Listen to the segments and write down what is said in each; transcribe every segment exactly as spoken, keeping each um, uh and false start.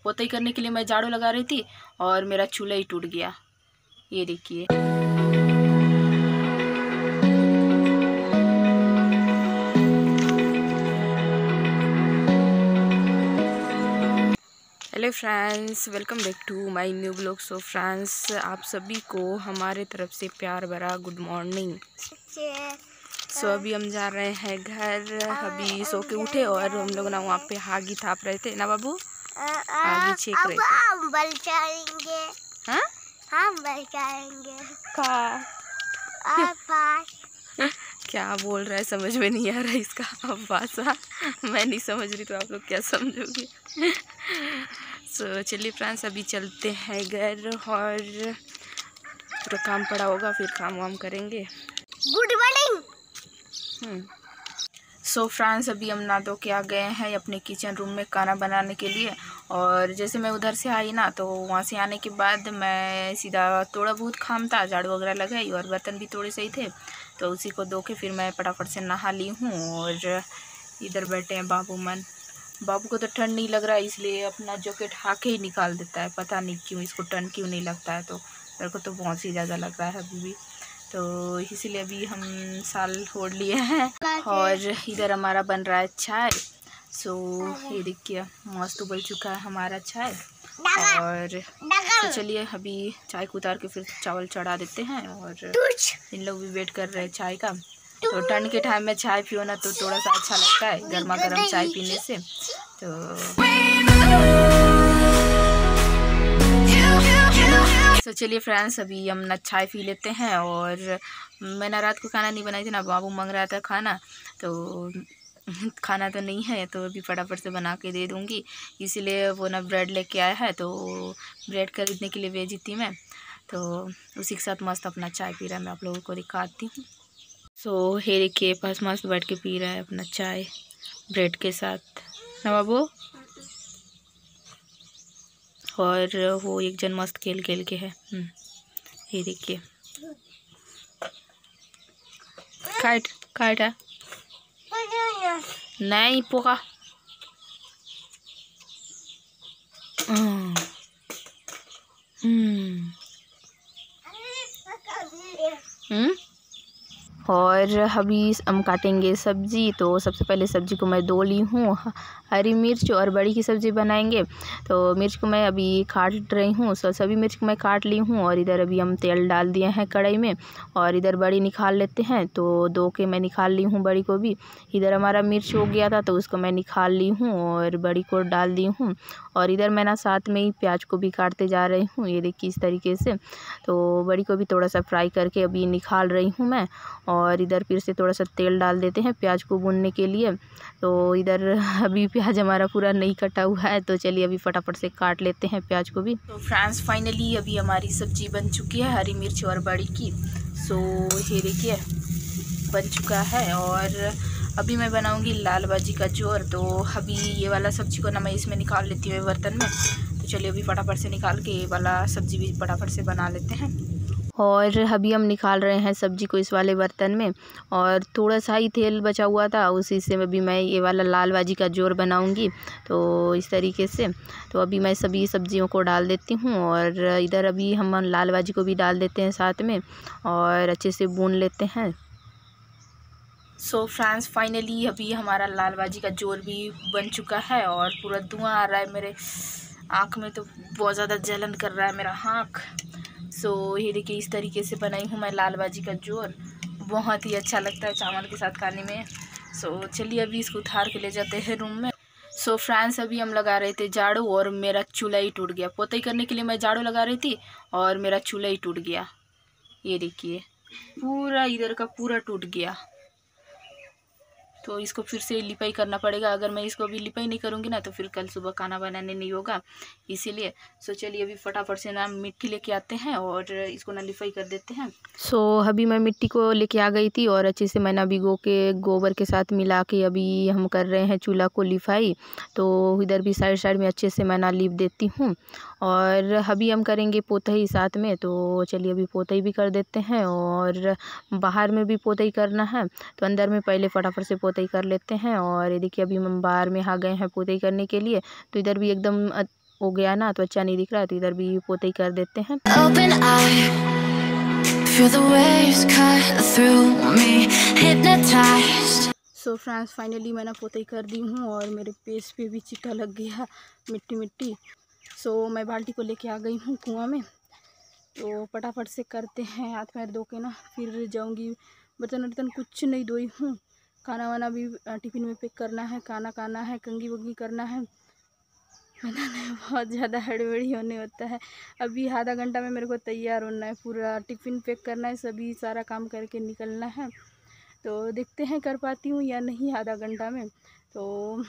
पोताई करने के लिए मैं झाड़ू लगा रही थी और मेरा चूल्हा ही टूट गया। ये देखिए। Hello friends, welcome back to my new blog. So friends, आप सभी को हमारे तरफ से प्यार भरा गुड मॉर्निंग। सो अभी हम जा रहे हैं घर। अभी सो के उठे और हम लोग ना वहाँ पे आगी थाप रहे थे ना बाबू, आगी छेक रहे थे। हम बचाएंगे। हाँ हम बचाएंगे। क्या बोल रहा है समझ में नहीं आ रहा है इसका भाषा। मैं नहीं समझ रही तो आप लोग क्या समझोगे। सो चलिए फ्रेंड्स, अभी चलते हैं घर और पूरा काम पड़ा होगा, फिर काम वाम करेंगे। Good morning. सो फ्रेंड्स, अभी हम नहा धो के आ गए हैं अपने किचन रूम में खाना बनाने के लिए। और जैसे मैं उधर से आई ना, तो वहाँ से आने के बाद मैं सीधा थोड़ा बहुत काम था, झाड़ू वगैरह लगाई और बर्तन भी थोड़े सही थे, तो उसी को धो के फिर मैं फटाफट से नहा ली हूँ। और इधर बैठे हैं बाबू मन। बाबू को तो ठंड नहीं लग रहा है, इसलिए अपना जैकेट हाके ही निकाल देता है। पता नहीं क्यों इसको ठंड क्यों नहीं लगता है, तो मेरे को तो बहुत ही ज़्यादा लग रहा है अभी भी, तो इसीलिए अभी हम साल ओढ़ लिए हैं। और इधर हमारा बन रहा है चाय। सो ये देखिए, मस्त उबल चुका है हमारा चाय। और तो चलिए अभी चाय को उतार के फिर चावल चढ़ा देते हैं। और इन लोग भी वेट कर रहे हैं चाय का। तो ठंड के टाइम में चाय पियो ना तो थोड़ा सा अच्छा लगता है, गर्मा गर्म चाय पीने से। तो तो चलिए फ्रेंड्स, अभी हम ना चाय पी लेते हैं। और मैं ना रात को खाना नहीं बनाई थी ना, बाबू मांग रहा था खाना, तो खाना तो नहीं है, तो अभी फटाफट से बना के दे दूँगी। इसीलिए वो ना ब्रेड लेके आया है, तो ब्रेड खरीदने के लिए भेजी थी मैं, तो उसी के साथ मस्त अपना चाय पी रहा है। मैं आप लोगों को दिखाती हूँ। सो हेरे के पास मस्त बैठ के पी रहा है अपना चाय ब्रेड के साथ ना बाबू। और वो एक जन मस्त खेल खेल के है। ये देखिए, काट काटा नहीं पोका। हम्म हम्म और अभी हम काटेंगे सब्ज़ी। तो सबसे पहले सब्ज़ी को मैं धो ली हूँ। हरी मिर्च और बड़ी की सब्ज़ी बनाएंगे, तो मिर्च को मैं अभी काट रही हूँ। सो सभी मिर्च को मैं काट ली हूँ। और इधर अभी हम तेल डाल दिए हैं कढ़ाई में, और इधर बड़ी निकाल लेते हैं। तो धो के मैं निकाल ली हूँ बड़ी को भी। इधर हमारा मिर्च हो गया था, तो उसको मैं निकाल ली हूँ और बड़ी को डाल दी हूँ। और इधर मैं ना साथ में ही प्याज को भी काटते जा रही हूँ, ये देखिए इस तरीके से। तो बड़ी को भी थोड़ा सा फ्राई करके अभी निकाल रही हूँ मैं। और इधर फिर से थोड़ा सा तेल डाल देते हैं प्याज को भूनने के लिए। तो इधर अभी प्याज हमारा पूरा नहीं कटा हुआ है, तो चलिए अभी फटाफट से काट लेते हैं प्याज को भी। तो फ्रेंड्स, फाइनली अभी हमारी सब्जी बन चुकी है हरी मिर्च और बड़ी की। सो ये देखिए बन चुका है। और अभी मैं बनाऊंगी लाल भाजी का जोर। तो अभी ये वाला सब्जी को ना मैं इसमें निकाल लेती हूँ बर्तन में। तो चलिए अभी फटाफट से निकाल के ये वाला सब्जी भी फटाफट से बना लेते हैं। और अभी हम निकाल रहे हैं सब्जी को इस वाले बर्तन में। और थोड़ा सा ही तेल बचा हुआ था, उसी से अभी मैं ये वाला लाल भाजी का जोर बनाऊंगी। तो इस तरीके से तो अभी मैं सभी सब्जियों को डाल देती हूँ। और इधर अभी हम लाल भाजी को भी डाल देते हैं साथ में और अच्छे से भून लेते हैं। सो फ्रेंड्स, फाइनली अभी हमारा लाल भाजी का जोर भी बन चुका है। और पूरा धुआं आ रहा है, मेरे आँख में तो बहुत ज़्यादा जलन कर रहा है मेरा आँख। सो so, ये देखिए इस तरीके से बनाई हूँ मैं लाल भाजी का जोर। बहुत ही अच्छा लगता है चावल के साथ खाने में। सो so, चलिए अभी इसको उतार के ले जाते हैं रूम में। सो so, फ्रेंड्स, अभी हम लगा रहे थे झाड़ू और मेरा चूल्हा ही टूट गया। पोताई करने के लिए मैं झाड़ू लगा रही थी और मेरा चूल्हा ही टूट गया। ये देखिए पूरा इधर का पूरा टूट गया। तो इसको फिर से लिपाई करना पड़ेगा। अगर मैं इसको अभी लिपाई नहीं करूँगी ना, तो फिर कल सुबह खाना बनाने नहीं होगा, इसीलिए। सो चलिए अभी फटाफट से ना मिट्टी लेके आते हैं और इसको ना लिपाई कर देते हैं। सो अभी मैं मिट्टी को लेके आ गई थी और अच्छे से मैं ना भिगो के गोबर के साथ मिला के अभी हम कर रहे हैं चूल्हा को लिपाई। तो इधर भी साइड साइड में अच्छे से मैं ना लिप देती हूँ। और अभी हम करेंगे पोताई साथ में, तो चलिए अभी पोताई भी कर देते हैं। और बाहर में भी पोताई करना है, तो अंदर में पहले फटाफट से पोताई कर लेते हैं। और ये देखिए अभी हम बाहर में आ गए हैं पोताई करने के लिए। तो इधर भी एकदम हो गया ना तो अच्छा नहीं दिख रहा है, तो इधर भी पोते ही कर देते हैं। Open eye, feel the waves cut through me, hypnotized. So friends finally मैंने पोते ही कर दी हूँ और मेरे फेस पे भी चिट्टा लग गया मिट्टी मिट्टी। सो मैं बाल्टी को लेके आ गई हूँ कुआं में, तो फटाफट से करते हैं, हाथ पैर धो के ना फिर जाऊँगी। बर्तन वर्तन कुछ नहीं धोई हूँ, खाना वाना भी टिफ़िन में पैक करना है, खाना खाना है, कंघी वंगी करना है। बनाने में बहुत ज़्यादा हड़बड़ी होने होता है। अभी आधा घंटा में मेरे को तैयार होना है, पूरा टिफ़िन पैक करना है, सभी सारा काम करके निकलना है। तो देखते हैं कर पाती हूँ या नहीं आधा घंटा में। तो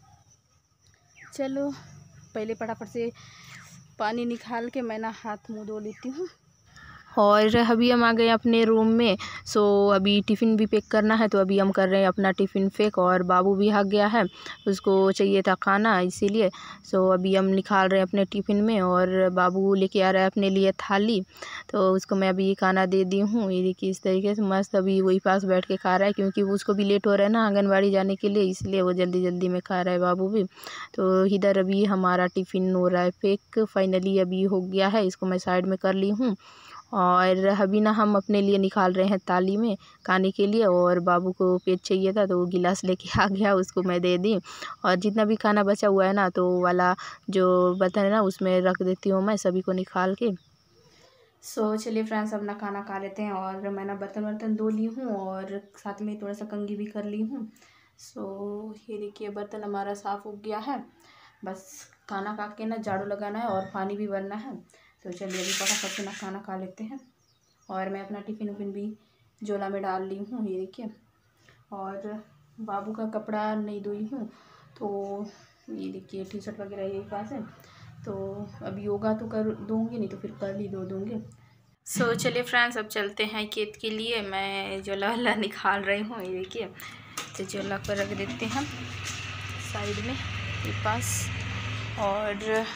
चलो पहले फटाफट से पानी निकाल के मैं ना हाथ मुँह धो लेती हूँ। और अभी हम आ गए अपने रूम में। सो अभी टिफ़िन भी पैक करना है, तो अभी हम कर रहे हैं अपना टिफ़िन पैक। और बाबू भी आ गया है, उसको चाहिए था खाना इसीलिए। सो अभी हम निकाल रहे हैं अपने टिफ़िन में, और बाबू लेके आ रहा है अपने लिए थाली, तो उसको मैं अभी खाना दे दी हूँ। ये देखिए इस तरीके से मस्त अभी वही पास बैठ के खा रहा है, क्योंकि उसको भी लेट हो रहा है ना आंगनबाड़ी जाने के लिए, इसलिए वो जल्दी जल्दी में खा रहा है बाबू भी। तो इधर अभी हमारा टिफ़िन हो रहा है पैक, फाइनली अभी हो गया है, इसको मैं साइड में कर ली हूँ। और अभी ना हम अपने लिए निकाल रहे हैं थाली में खाने के लिए। और बाबू को पेट चाहिए था तो वो गिलास लेके आ गया, उसको मैं दे दी। और जितना भी खाना बचा हुआ है ना, तो वाला जो बर्तन है ना उसमें रख देती हूँ मैं सभी को निकाल के। सो चलिए फ्रेंड्स अपना खाना खा लेते हैं। और मैं ना बर्तन वर्तन धो ली हूँ और साथ में थोड़ा सा कंघी भी कर ली हूँ। सो ये देखिए बर्तन हमारा साफ़ हो गया है, बस खाना खा के ना झाड़ू लगाना है और पानी भी भरना है। तो चलिए अभी फटाफट से ना खाना खा लेते हैं। और मैं अपना टिफ़िन उफ़िन भी झोला में डाल ली हूँ, ये देखिए। और बाबू का कपड़ा नहीं धोई हूँ, तो ये देखिए टी शर्ट वगैरह यही पास है, तो अभी होगा तो कर दूँगी, नहीं तो फिर कल ही धो दूँगी। सो so, चलिए फ्रेंड्स अब चलते हैं खेत के लिए। मैं झोला वाला निकाल रही हूँ, ये देखिए। तो झोला पर रख देते हैं साइड में ये पास, और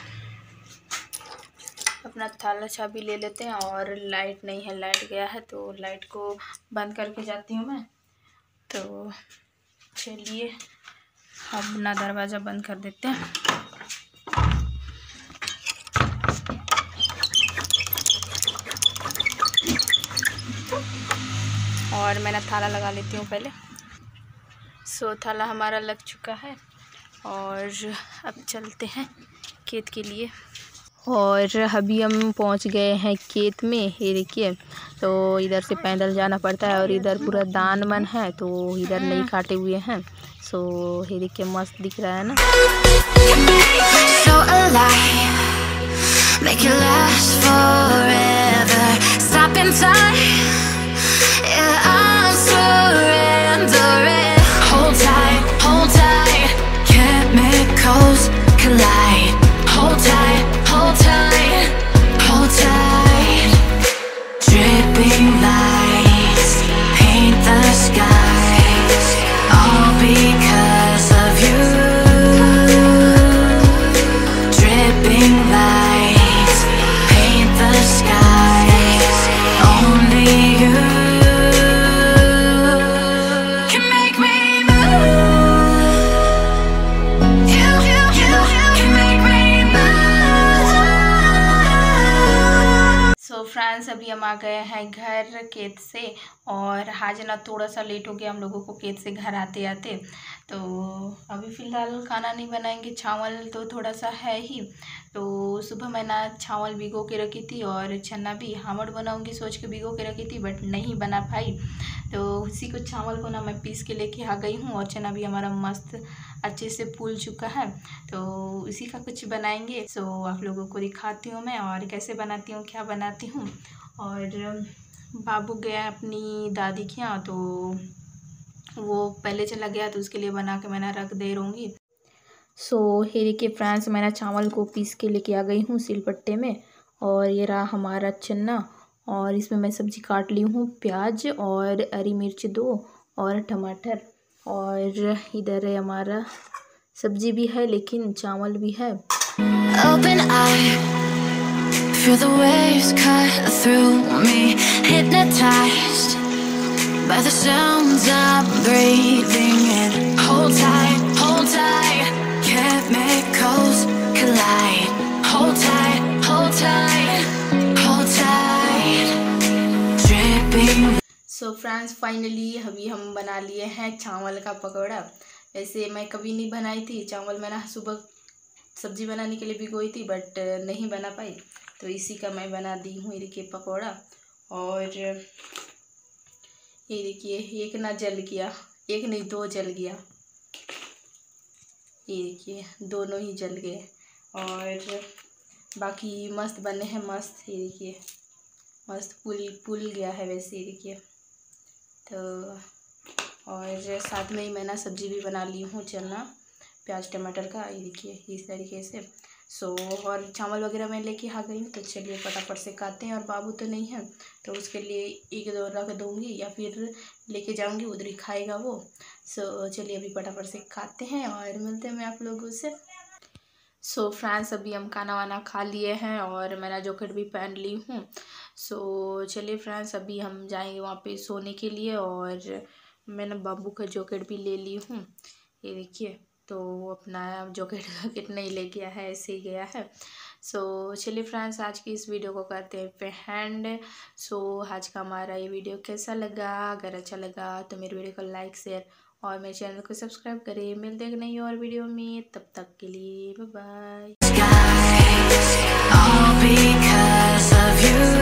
अपना थाला चाबी ले लेते हैं। और लाइट नहीं है, लाइट गया है, तो लाइट को बंद करके जाती हूँ मैं। तो चलिए अपना दरवाज़ा बंद कर देते हैं। और मैंने थाला लगा लेती हूँ पहले। सो थाला हमारा लग चुका है, और अब चलते हैं खेत के लिए। और अभी हम पहुंच गए हैं खेत में, ये देखिए। तो इधर से पैदल जाना पड़ता है, और इधर पूरा दान मन है, तो इधर नहीं काटे हुए हैं। सो ये देखिए मस्त दिख रहा है ना। So alive, make it last forever. Stop in time, yeah, I'm surrendering. Hold tight, hold tight, chemicals collide. Hold tight, hold tight, hold tight. Dripping lights paint the skies, all because of you. Dripping lights paint the skies, only you can make me move. You, you, you can make me move. So friends अभी हम आ गए हैं घर खेत से। और आज ना थोड़ा सा लेट हो गया हम लोगों को खेत से घर आते आते। तो अभी फ़िलहाल खाना नहीं बनाएंगे, चावल तो थोड़ा सा है ही। तो सुबह मैं ना चावल भिगो के रखी थी, और चना भी हामड़ बनाऊंगी सोच के भिगो के रखी थी, बट नहीं बना पाई। तो उसी को चावल को ना मैं पीस के लेके आ गई हूँ। और चना भी हमारा मस्त अच्छे से फूल चुका है, तो उसी का कुछ बनाएंगे। सो आप लोगों को दिखाती हूँ मैं और कैसे बनाती हूँ, क्या बनाती हूँ। और बाबू गया अपनी दादी के यहाँ, तो वो पहले चला गया, तो उसके लिए बना के मैंने रख दे रहूँगी। सो ये देखिए फ्रेंड्स मैंने चावल को पीस के लेके आ गई हूँ सिलपट्टे में। और ये रहा हमारा चना, और इसमें मैं सब्ज़ी काट ली हूँ, प्याज और हरी मिर्च दो और टमाटर। और इधर है हमारा सब्ज़ी भी है, लेकिन चावल भी है। Open eye, feel the waves cut through me, hypnotized by the sounds I'm breathing in. Hold tight, hold tight, chemicals collide. So friends finally अभी हम बना लिए हैं चावल का पकौड़ा। वैसे मैं कभी नहीं बनाई थी चावल, मैंने सुबह सब्जी बनाने के लिए भिगोई थी बट नहीं बना पाई, तो इसी का मैं बना दी हूँ। ये देखिए पकौड़ा, और ये देखिए एक ना जल गया, एक नहीं दो जल गया, ये देखिए दोनों ही जल गए, और बाकी मस्त बने हैं मस्त। ये देखिए मस्त पुल पुल गया है वैसे, ये देखिए। तो और साथ में ही मैं ना सब्जी भी बना ली हूँ, चना प्याज टमाटर का, ये देखिए इस तरीके से। सो और चावल वगैरह मैं लेके आ गई हूँ, तो चलिए फटाफट से खाते हैं। और बाबू तो नहीं है तो उसके लिए एक दो रख दूँगी या फिर लेके जाऊँगी, उधर ही खाएगा वो। सो चलिए अभी फटाफट से खाते हैं और मिलते हैं मैं आप लोगों से। सो फ्रेंड्स अभी हम खाना वाना खा लिए हैं और मैंने जैकेट भी पहन ली हूँ। सो चलिए फ्रेंड्स अभी हम जाएंगे वहाँ पे सोने के लिए, और मैंने बाबू का जैकेट भी ले ली हूँ, ये देखिए। तो अपना जैकेट का किट नहीं ले गया है, ऐसे ही गया है। सो चलिए फ्रेंड्स आज की इस वीडियो को करते हैं पे हैंड। सो आज का हमारा ये वीडियो कैसा लगा, अगर अच्छा लगा तो मेरे वीडियो को लाइक शेयर और मेरे चैनल को सब्सक्राइब करें। मिलते हैं नई और वीडियो में, तब तक के लिए बाय बाय।